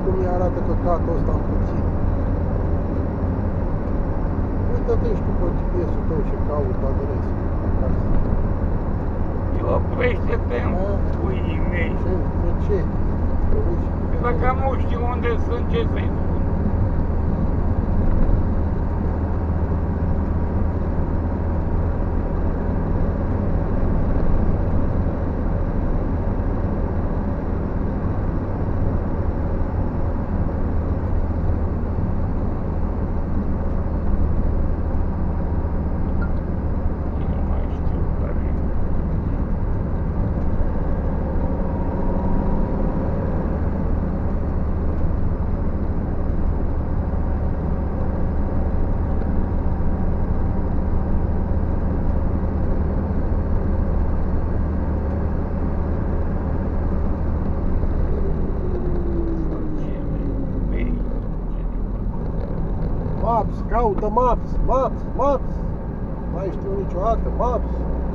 cum îi arată căcatul ăsta în puțin. Uită-te și tu pe GPS-ul tău și caută adresa acasă. Eu oprește-te în puii mei. De ce? Dacă nu știu unde sunt, ce să-i spun? Maps, caută Maps, Maps! Mai știu niciodată, Maps!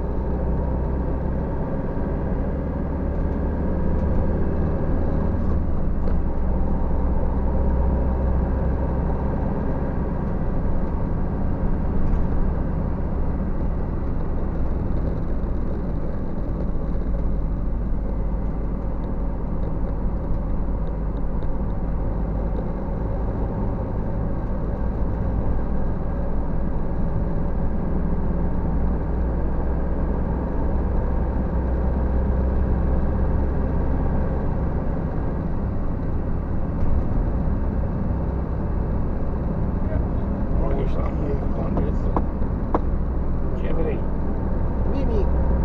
Ce vrei? Nimic.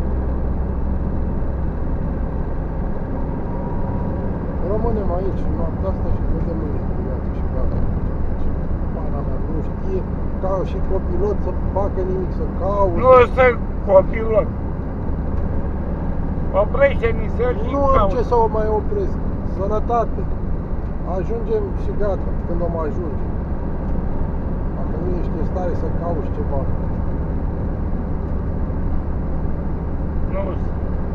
Rămânem aici în noaptea asta și vedem mâine dimineață și gata. Pana mea nu știe ca și copilot să facă nimic, să caute. Nu sunt copilot. Oprește-mi să și Nu am ce să o mai opresc. Sănătate. Ajungem și gata, când om ajunge. Dacă nu ești în stare să cauți ceva. Nu sunt.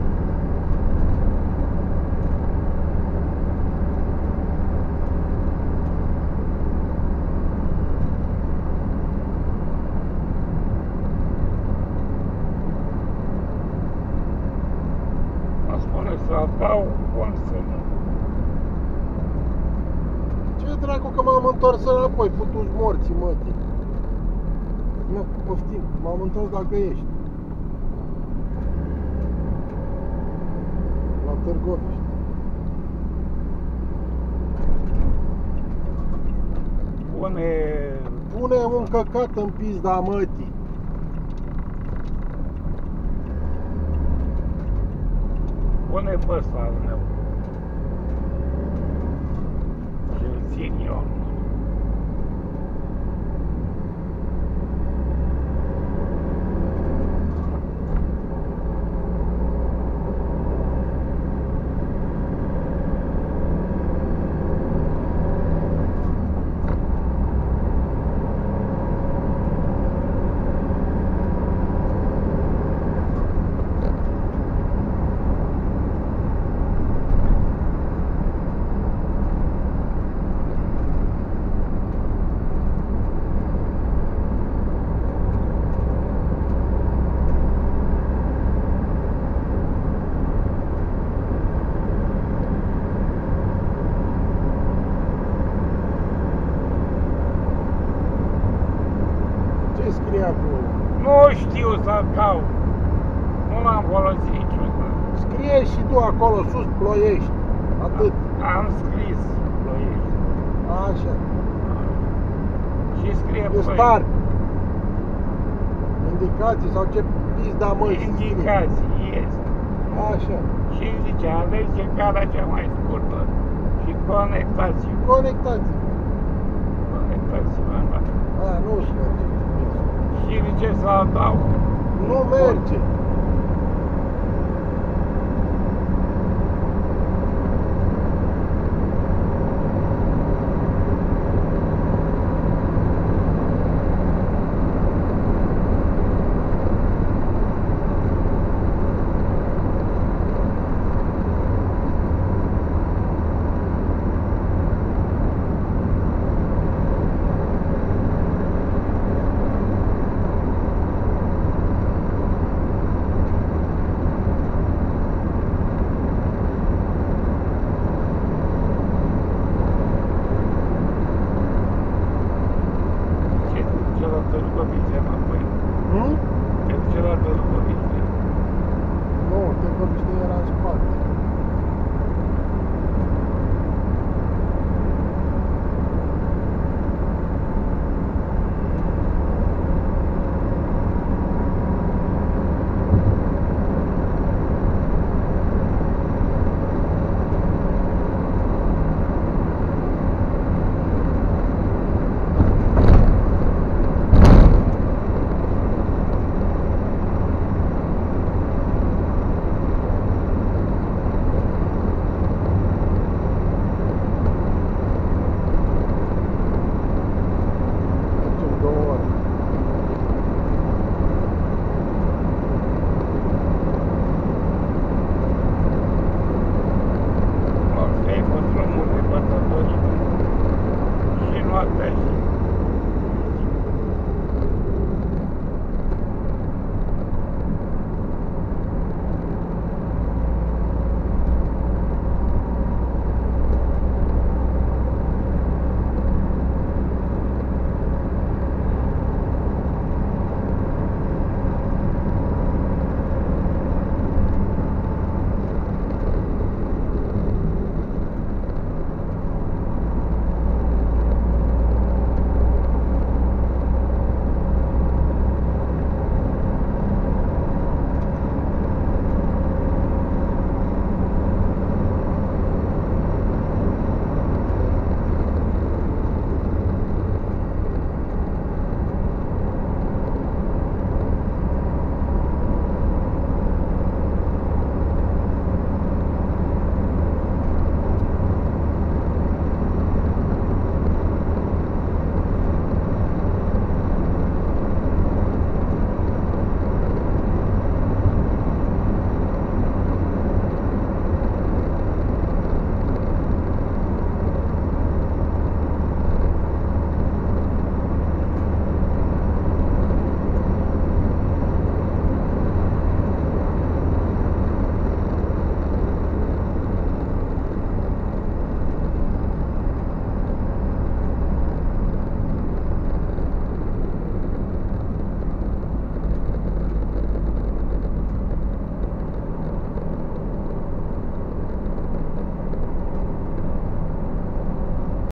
Mă spune să dau, cum să nu. Ce dracu că m-am întors înapoi, putu-și morții, mătii. Nu, poftim, m-am întors la Găiești. La Târgoviște. Pune un căcat în pizda mătii. Pune pe ăsta al meu. Și-l țin eu. Scrie acolo. Nu știu să-l caut. Nu l-am folosit niciodată. Scrie și tu acolo sus, Ploiești. Atât. Am scris Ploiești. Așa. Și scrie E Ploiești. star. Indicații sau ce pizda măi scrie. Indicații, este. Așa. Și zice, alege calea cea mai scurtă și conectați-vă. Conectați. Conectați-vă. A, nu merge. Și zice să-l dau. Nu merge.